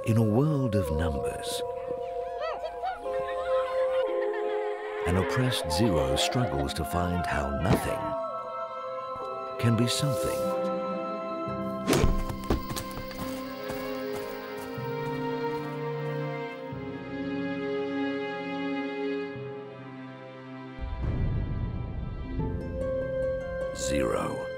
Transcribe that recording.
In a world of numbers, an oppressed zero struggles to find how nothing can be something. Zero.